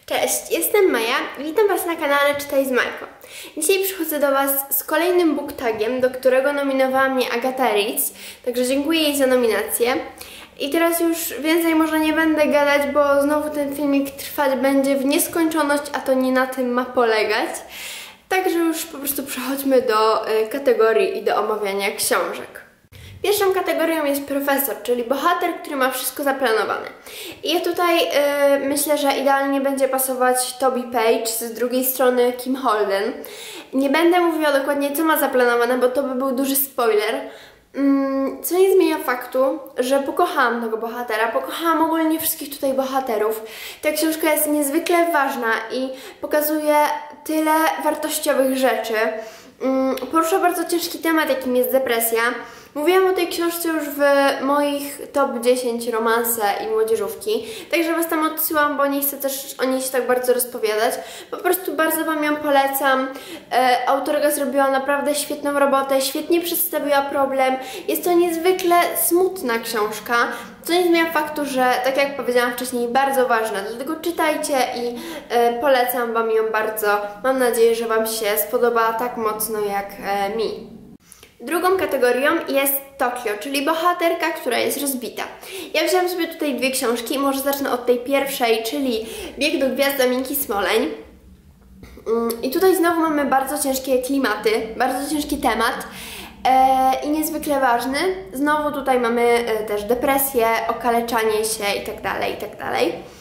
Cześć, jestem Maja i witam Was na kanale Czytaj z Majką. Dzisiaj przychodzę do Was z kolejnym booktagiem, do którego nominowała mnie Agata Ritz, także dziękuję jej za nominację. I teraz już więcej może nie będę gadać, bo znowu ten filmik trwać będzie w nieskończoność, a to nie na tym ma polegać. Także już po prostu przechodźmy do kategorii i do omawiania książek. Pierwszą kategorią jest profesor, czyli bohater, który ma wszystko zaplanowane. I ja tutaj myślę, że idealnie będzie pasować Toby Page, z drugiej strony Kim Holden. Nie będę mówiła dokładnie, co ma zaplanowane, bo to by był duży spoiler. Co nie zmienia faktu, że pokochałam tego bohatera, pokochałam ogólnie wszystkich tutaj bohaterów. Ta książka jest niezwykle ważna i pokazuje tyle wartościowych rzeczy. Porusza bardzo ciężki temat, jakim jest depresja. Mówiłam o tej książce już w moich top 10 romanse i młodzieżówki, także Was tam odsyłam, bo nie chcę też o niej się tak bardzo rozpowiadać. Po prostu bardzo Wam ją polecam. Autorka zrobiła naprawdę świetną robotę, świetnie przedstawiła problem. Jest to niezwykle smutna książka, co nie zmienia faktu, że, tak jak powiedziałam wcześniej, bardzo ważna. Dlatego czytajcie i polecam Wam ją bardzo. Mam nadzieję, że Wam się spodoba tak mocno jak mi. Drugą kategorią jest Tokio, czyli bohaterka, która jest rozbita. Ja wziąłam sobie tutaj dwie książki, może zacznę od tej pierwszej, czyli Bieg do gwiazd Dominiki Smoleń. I tutaj znowu mamy bardzo ciężkie klimaty, bardzo ciężki temat i niezwykle ważny. Znowu tutaj mamy też depresję, okaleczanie się itd., itd.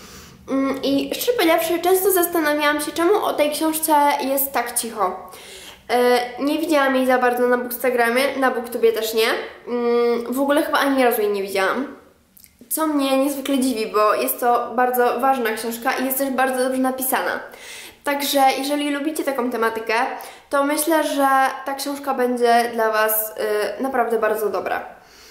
I szczerze powiedziawszy, często zastanawiałam się, czemu o tej książce jest tak cicho. Nie widziałam jej za bardzo na Bookstagramie, na Booktubie też nie. W ogóle chyba ani razu jej nie widziałam. Co mnie niezwykle dziwi, bo jest to bardzo ważna książka i jest też bardzo dobrze napisana. Także jeżeli lubicie taką tematykę, to myślę, że ta książka będzie dla Was naprawdę bardzo dobra.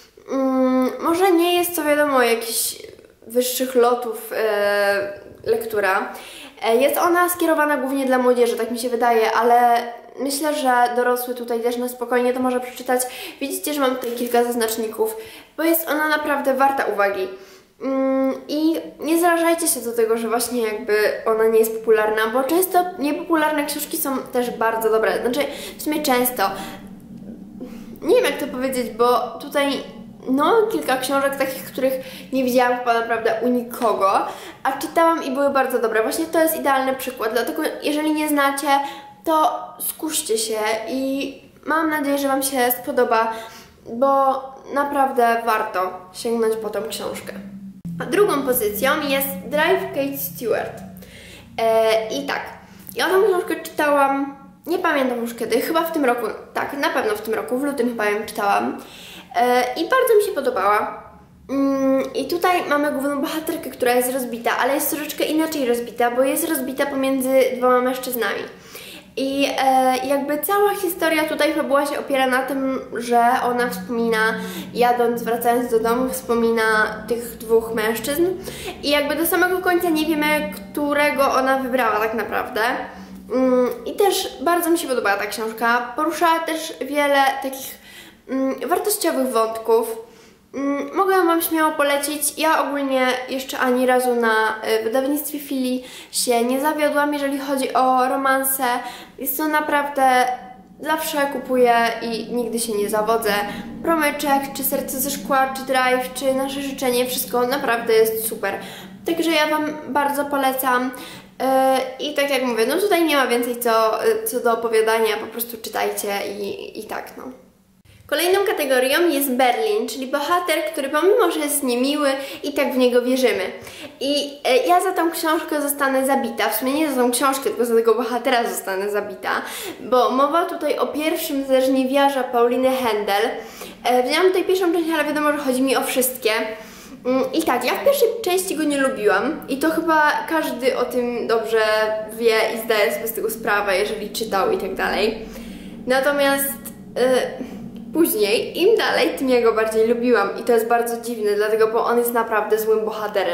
Może nie jest to wiadomo jakichś wyższych lotów lektura. Jest ona skierowana głównie dla młodzieży, tak mi się wydaje, ale myślę, że dorosły tutaj też na spokojnie to może przeczytać. Widzicie, że mam tutaj kilka zaznaczników, bo jest ona naprawdę warta uwagi. I nie zrażajcie się do tego, że właśnie jakby ona nie jest popularna, bo często niepopularne książki są też bardzo dobre. Znaczy, w sumie często. Nie wiem, jak to powiedzieć, bo tutaj kilka książek takich, których nie widziałam chyba naprawdę u nikogo, a czytałam i były bardzo dobre. Właśnie to jest idealny przykład, dlatego jeżeli nie znacie, to skuście się i mam nadzieję, że Wam się spodoba, bo naprawdę warto sięgnąć po tą książkę. A drugą pozycją jest Drive Kate Stewart. I tak, ja tą książkę czytałam, nie pamiętam już kiedy, chyba w tym roku, tak, na pewno w tym roku, w lutym chyba ją czytałam. I bardzo mi się podobała. I tutaj mamy główną bohaterkę, która jest rozbita, ale jest troszeczkę inaczej rozbita, bo jest rozbita pomiędzy dwoma mężczyznami. I jakby cała historia tutaj fabuła się opiera na tym, że ona wspomina, wracając do domu, wspomina tych dwóch mężczyzn. I jakby do samego końca nie wiemy, którego ona wybrała tak naprawdę. I też bardzo mi się podobała ta książka. Porusza też wiele takich wartościowych wątków. Mogę Wam śmiało polecić. Ja ogólnie jeszcze ani razu na wydawnictwie Fili się nie zawiodłam, jeżeli chodzi o romanse. Jest to naprawdę, zawsze kupuję i nigdy się nie zawodzę. Promyczek, czy Serce ze szkła, czy Drive, czy Nasze życzenie, wszystko naprawdę jest super. Także ja Wam bardzo polecam. I tak jak mówię, tutaj nie ma więcej co do opowiadania, po prostu czytajcie i tak Kolejną kategorią jest Berlin, czyli bohater, który pomimo, że jest niemiły, i tak w niego wierzymy. I ja za tą książkę zostanę zabita, w sumie nie za tą książkę, tylko za tego bohatera zostanę zabita, bo mowa tutaj o pierwszym ze żniwiarza Pauliny Händel. Wzięłam tutaj pierwszą część, ale wiadomo, że chodzi mi o wszystkie. I tak, ja w pierwszej części go nie lubiłam i to chyba każdy o tym dobrze wie i zdaje sobie z tego sprawę, jeżeli czytał i tak dalej. Natomiast później, im dalej, tym ja go bardziej lubiłam i to jest bardzo dziwne, dlatego, bo on jest naprawdę złym bohaterem.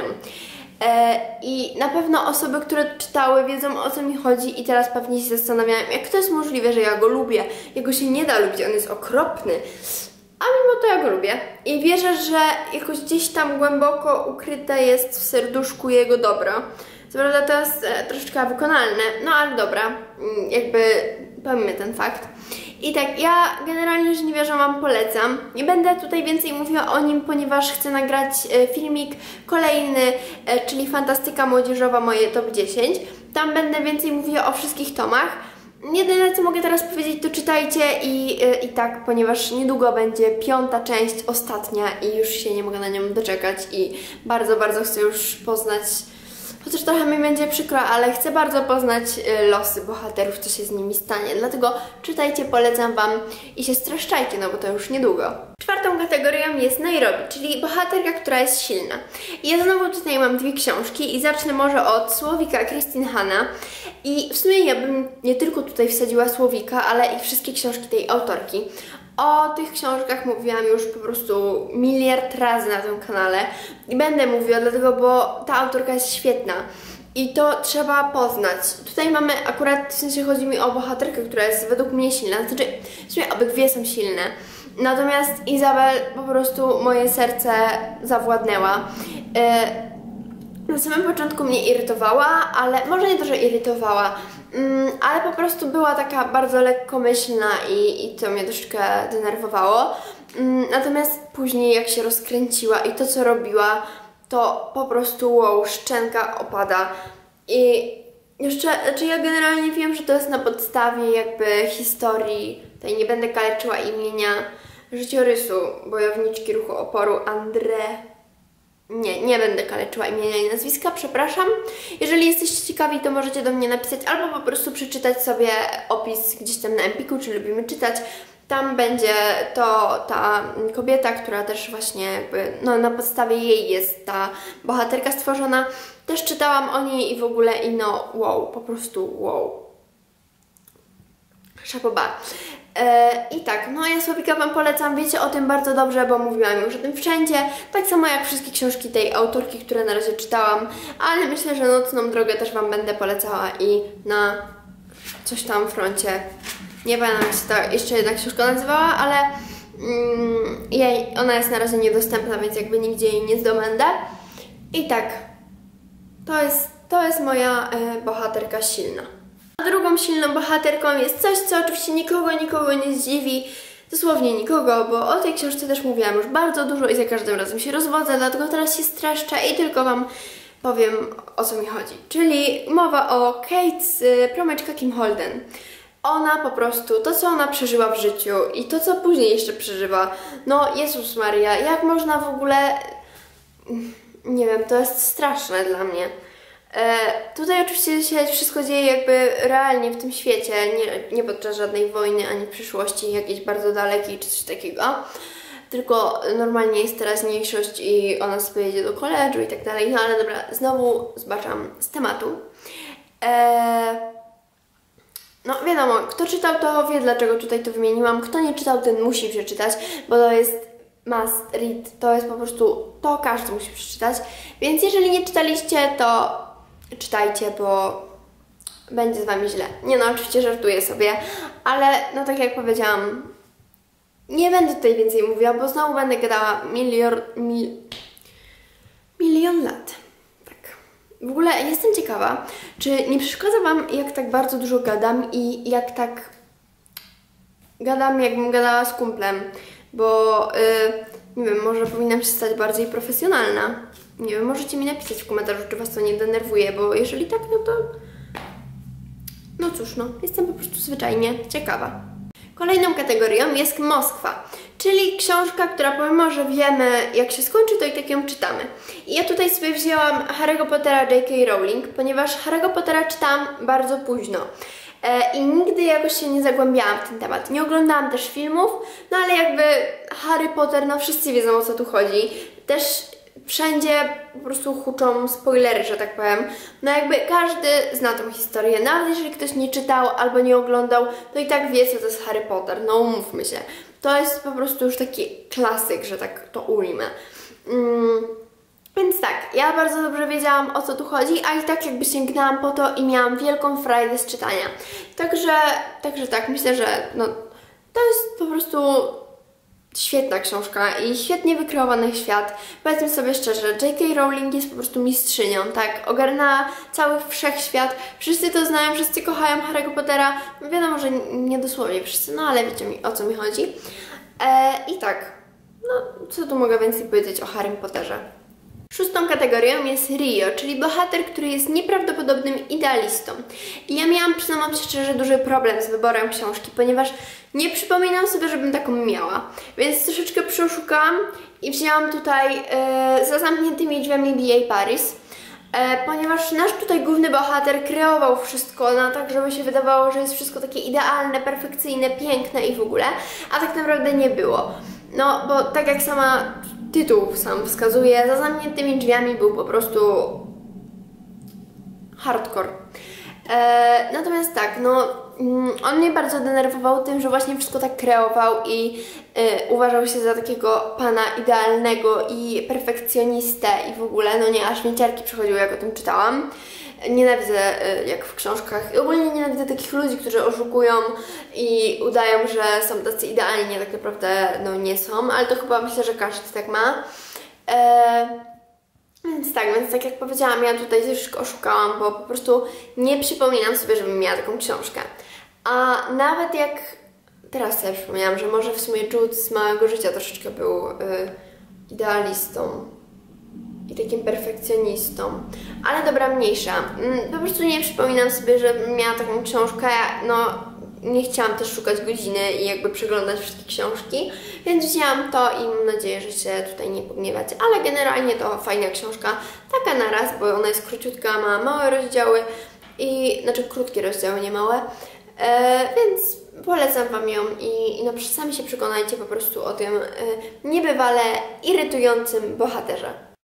I na pewno osoby, które czytały, wiedzą, o co mi chodzi i teraz pewnie się zastanawiają, jak to jest możliwe, że ja go lubię. Jego się nie da lubić, on jest okropny. A mimo to ja go lubię i wierzę, że jakoś gdzieś tam głęboko ukryte jest w serduszku jego dobro. Co prawda to jest troszeczkę wykonalne, no ale dobra, jakby pomijmy ten fakt. I tak, ja generalnie Żniwiarza Wam polecam. Nie będę tutaj więcej mówiła o nim, ponieważ chcę nagrać filmik kolejny, czyli Fantastyka Młodzieżowa, moje top 10. Tam będę więcej mówiła o wszystkich tomach. Jedyne co mogę teraz powiedzieć, to czytajcie i tak, ponieważ niedługo będzie 5. część, ostatnia i już się nie mogę na nią doczekać i bardzo, bardzo chcę już poznać, chociaż trochę mi będzie przykro, ale chcę bardzo poznać losy bohaterów, co się z nimi stanie. Dlatego czytajcie, polecam Wam i się streszczajcie, no bo to już niedługo. 4. kategorią jest Nairobi, czyli bohaterka, która jest silna. I ja znowu tutaj mam 2 książki i zacznę może od Słowika Christine Hanna. I w sumie ja bym nie tylko tutaj wsadziła Słowika, ale i wszystkie książki tej autorki. O tych książkach mówiłam już po prostu miliard razy na tym kanale i będę mówiła, dlatego, bo ta autorka jest świetna i to trzeba poznać. Tutaj mamy akurat, w sensie chodzi mi o bohaterkę, która jest według mnie silna, znaczy w sumie obydwie są silne. Natomiast Izabel po prostu moje serce zawładnęła. Na samym początku mnie irytowała, ale może nie to, że irytowała, ale po prostu była taka bardzo lekkomyślna i to mnie troszeczkę denerwowało. Natomiast później jak się rozkręciła i to co robiła, to po prostu wow, szczęka opada. I jeszcze, znaczy ja generalnie wiem, że to jest na podstawie jakby historii, tutaj nie będę kaleczyła imienia, życiorysu bojowniczki ruchu oporu Nie będę kaleczyła imienia i nazwiska, przepraszam. Jeżeli jesteście ciekawi, to możecie do mnie napisać albo po prostu przeczytać sobie opis gdzieś tam na Empiku, czy lubimy czytać. Tam będzie to ta kobieta, która też właśnie jakby, no na podstawie jej jest ta bohaterka stworzona. Też czytałam o niej i w ogóle i no wow, po prostu wow. Szapoba. I tak, no ja Słowika Wam polecam, wiecie o tym bardzo dobrze, bo mówiłam już o tym wszędzie, tak samo jak wszystkie książki tej autorki, które na razie czytałam, ale myślę, że Nocną Drogę też Wam będę polecała i na coś tam froncie, nie pamiętam jak się ta jeszcze jedna książka nazywała, ale ona jest na razie niedostępna, więc jakby nigdzie jej nie zdobędę. I tak, to jest moja bohaterka silna. Drugą silną bohaterką jest coś, co oczywiście nikogo nie zdziwi, dosłownie nikogo, bo o tej książce też mówiłam już bardzo dużo i za każdym razem się rozwodzę, dlatego teraz się streszczę i tylko Wam powiem, o co mi chodzi. Czyli mowa o Kate z Promyczka Kim Holden. Ona po prostu, to co ona przeżyła w życiu i to co później jeszcze przeżywa, no Jezus Maria, jak można w ogóle, nie wiem, to jest straszne dla mnie. Tutaj oczywiście się wszystko dzieje jakby realnie w tym świecie, nie podczas żadnej wojny, ani w przyszłości jakiejś bardzo dalekiej czy coś takiego, tylko normalnie jest teraźniejszość i ona sobie jedzie do koledżu i tak dalej, no ale dobra, znowu zbaczam z tematu. No wiadomo, kto czytał, to wie, dlaczego tutaj to wymieniłam, kto nie czytał, ten musi przeczytać, bo to jest must read, to jest po prostu, to każdy musi przeczytać, więc jeżeli nie czytaliście, to czytajcie, bo będzie z Wami źle. Nie no, oczywiście żartuję sobie, ale no tak jak powiedziałam, nie będę tutaj więcej mówiła, bo znowu będę gadała milion lat. Tak. W ogóle jestem ciekawa, czy nie przeszkadza Wam, jak tak bardzo dużo gadam i jak tak gadam, jakbym gadała z kumplem, bo nie wiem, może powinnam się stać bardziej profesjonalna. Nie wiem, możecie mi napisać w komentarzu, czy Was to nie denerwuje, bo jeżeli tak, no to... No cóż, no, jestem po prostu zwyczajnie ciekawa. Kolejną kategorią jest Moskwa, czyli książka, która pomimo, że wiemy jak się skończy, to i tak ją czytamy. I ja tutaj sobie wzięłam Harry'ego Pottera J.K. Rowling, ponieważ Harry'ego Pottera czytałam bardzo późno. I nigdy jakoś się nie zagłębiałam w ten temat. Nie oglądałam też filmów, no ale jakby Harry Potter, no wszyscy wiedzą o co tu chodzi. Też wszędzie po prostu huczą spoilery, że tak powiem. No jakby każdy zna tą historię. Nawet jeżeli ktoś nie czytał albo nie oglądał, to i tak wie co to jest Harry Potter. No umówmy się. To jest po prostu już taki klasyk, że tak to ujmę. Więc tak, ja bardzo dobrze wiedziałam o co tu chodzi, a i tak jakby sięgnęłam po to i miałam wielką frajdę z czytania. Także tak, myślę, że no, to jest po prostu świetna książka i świetnie wykreowany świat. Powiedzmy sobie szczerze, J.K. Rowling jest po prostu mistrzynią, tak? Ogarnęła cały wszechświat, wszyscy to znają, wszyscy kochają Harry'ego Pottera. Wiadomo, że nie dosłownie wszyscy, no ale wiecie o co mi chodzi. I tak, no co tu mogę więcej powiedzieć o Harrym Potterze? Szóstą kategorią jest Rio, czyli bohater, który jest nieprawdopodobnym idealistą. I ja miałam, przyznam się szczerze, duży problem z wyborem książki, ponieważ nie przypominam sobie, żebym taką miała. Więc troszeczkę przeszukałam i wzięłam tutaj Za zamkniętymi drzwiami B.A. Paris. Ponieważ nasz tutaj główny bohater kreował wszystko na tak, żeby się wydawało, że jest wszystko takie idealne, perfekcyjne, piękne i w ogóle, a tak naprawdę nie było. No, bo tak jak sama tytuł sam wskazuje, Za zamkniętymi drzwiami był po prostu hardcore. Natomiast tak, no on mnie bardzo denerwował tym, że właśnie wszystko tak kreował i uważał się za takiego pana idealnego i perfekcjonistę i w ogóle, no nie, aż mnie ciarki przechodziły, jak o tym czytałam. Nienawidzę jak w książkach i ogólnie nienawidzę takich ludzi, którzy oszukują i udają, że są tacy idealni, tak naprawdę no nie są, ale to chyba myślę, że każdy tak ma. Więc tak jak powiedziałam, ja tutaj też oszukałam, bo po prostu nie przypominam sobie, żebym miała taką książkę. A nawet jak teraz sobie przypomniałam, że może w sumie Jude z Małego Życia troszeczkę był idealistą i takim perfekcjonistą. Ale dobra, mniejsza. Po prostu nie przypominam sobie, żebym miała taką książkę, no nie chciałam też szukać godziny i jakby przeglądać wszystkie książki, więc wzięłam to i mam nadzieję, że się tutaj nie pogniewacie, ale generalnie to fajna książka, taka na raz, bo ona jest króciutka, ma małe rozdziały i, znaczy krótkie rozdziały, nie małe, więc polecam Wam ją i no sami się przekonajcie po prostu o tym niebywale irytującym bohaterze.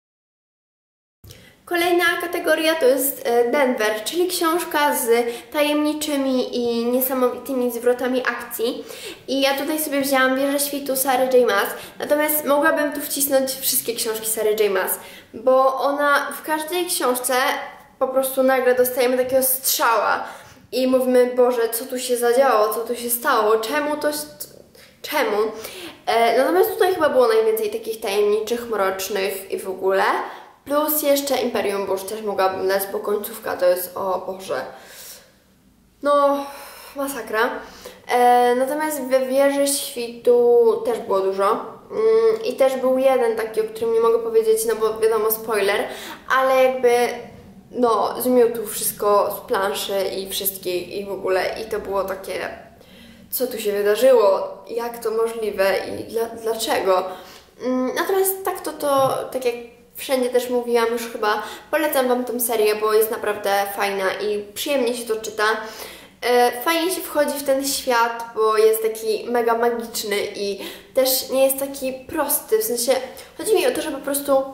Kolejna kategoria to jest Denver, czyli książka z tajemniczymi i niesamowitymi zwrotami akcji. I ja tutaj sobie wzięłam Wieżę Świtu Sary J. Maas, natomiast mogłabym tu wcisnąć wszystkie książki Sary J. Maas, bo ona w każdej książce po prostu nagle dostajemy takiego strzała i mówimy, Boże, co tu się zadziało, co tu się stało, czemu? Natomiast tutaj chyba było najwięcej takich tajemniczych, mrocznych i w ogóle. Plus jeszcze Imperium Burz też mogłabym dać, bo końcówka to jest, o Boże, no masakra. Natomiast we Wieży Świtu też było dużo. I też był jeden taki, o którym nie mogę powiedzieć, no bo wiadomo, spoiler, ale jakby no zmiótł wszystko z planszy i wszystkich i w ogóle i to było takie, co tu się wydarzyło, jak to możliwe i dlaczego. Natomiast tak jak wszędzie też mówiłam już chyba, polecam Wam tę serię, bo jest naprawdę fajna i przyjemnie się to czyta. Fajnie się wchodzi w ten świat, bo jest taki mega magiczny i też nie jest taki prosty, w sensie chodzi mi o to, że po prostu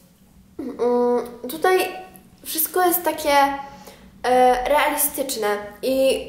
tutaj wszystko jest takie realistyczne i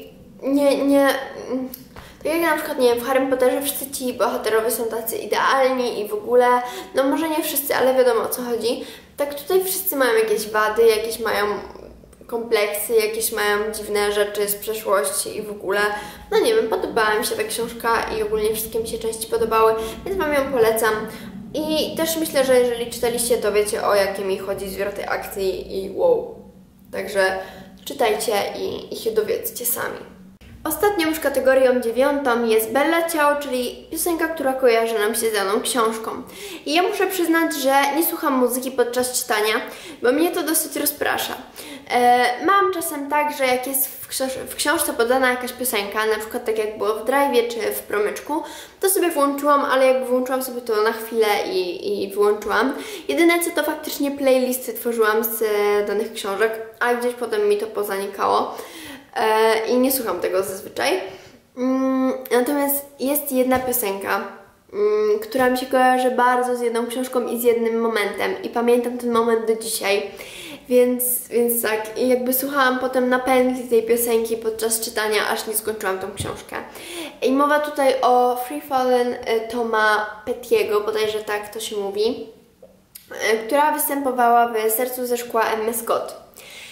tak jak na przykład, nie wiem, w Harrym Potterze wszyscy ci bohaterowie są tacy idealni i w ogóle, no może nie wszyscy, ale wiadomo o co chodzi. Tak tutaj wszyscy mają jakieś wady, jakieś mają kompleksy, jakieś mają dziwne rzeczy z przeszłości i w ogóle, no nie wiem, podobała mi się ta książka i ogólnie wszystkie mi się części podobały, więc Wam ją polecam. I też myślę, że jeżeli czytaliście, to wiecie, o jakie mi chodzi zwroty akcji i wow. Także czytajcie i się dowiedzcie sami. Ostatnią już kategorią 9 jest Bella Ciao, czyli piosenka, która kojarzy nam się z daną książką. I ja muszę przyznać, że nie słucham muzyki podczas czytania, bo mnie to dosyć rozprasza. Mam czasem tak, że jak jest w książce podana jakaś piosenka, na przykład tak jak było w Drive'ie czy w Promyczku, to sobie włączyłam, ale jakby włączyłam sobie to na chwilę i wyłączyłam. Jedyne co to faktycznie playlisty tworzyłam z danych książek, a gdzieś potem mi to pozanikało. I nie słucham tego zazwyczaj. Natomiast jest jedna piosenka, która mi się kojarzy bardzo z jedną książką i z jednym momentem i pamiętam ten moment do dzisiaj, więc tak, i jakby słuchałam potem na pętli tej piosenki podczas czytania, aż nie skończyłam tą książkę. I mowa tutaj o Free Fallen Toma Pettiego, bodajże tak to się mówi, która występowała w Sercu ze szkła Emmy Scott.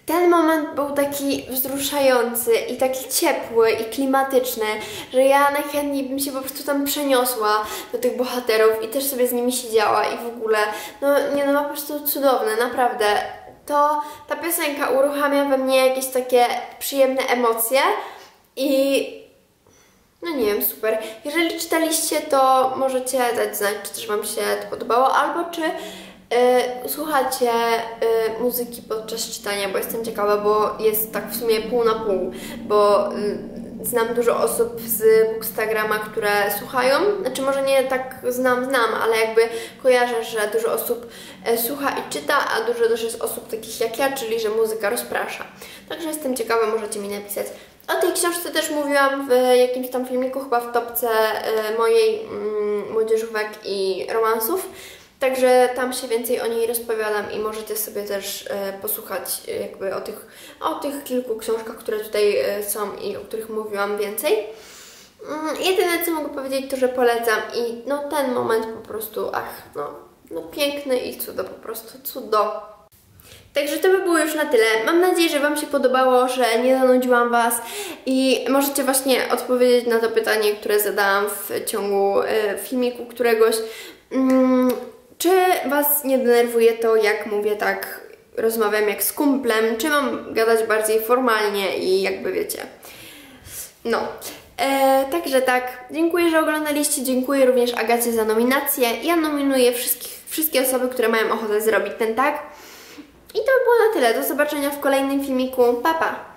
ten moment był taki wzruszający i taki ciepły i klimatyczny, że ja najchętniej bym się po prostu tam przeniosła do tych bohaterów i też sobie z nimi siedziała i w ogóle, no po prostu cudowne, naprawdę. Ta piosenka uruchamia we mnie jakieś takie przyjemne emocje i no nie wiem, super. Jeżeli czytaliście, to możecie dać znać, czy też Wam się to podobało, albo czy słuchacie muzyki podczas czytania, bo jestem ciekawa, bo jest tak w sumie pół na pół, bo znam dużo osób z Bookstagrama, które słuchają, znaczy może nie tak znam, ale jakby kojarzę, że dużo osób słucha i czyta, a dużo też jest osób takich jak ja, czyli że muzyka rozprasza. Także jestem ciekawa, możecie mi napisać. O tej książce też mówiłam w jakimś tam filmiku, chyba w topce mojej młodzieżówek i romansów. Także tam się więcej o niej rozpowiadam i możecie sobie też posłuchać jakby o tych kilku książkach, które tutaj są i o których mówiłam więcej. Jedyne co mogę powiedzieć to, że polecam i no ten moment po prostu, no piękny i cudo, po prostu cudo. Także to by było już na tyle. Mam nadzieję, że Wam się podobało, że nie zanudziłam Was i możecie właśnie odpowiedzieć na to pytanie, które zadałam w ciągu filmiku któregoś. Czy Was nie denerwuje to, jak mówię, tak rozmawiam jak z kumplem, czy mam gadać bardziej formalnie i jakby wiecie. No. Także tak, dziękuję, że oglądaliście, dziękuję również Agacie za nominację. Ja nominuję wszystkie osoby, które mają ochotę zrobić ten tag. I to by było na tyle. Do zobaczenia w kolejnym filmiku. Pa, pa!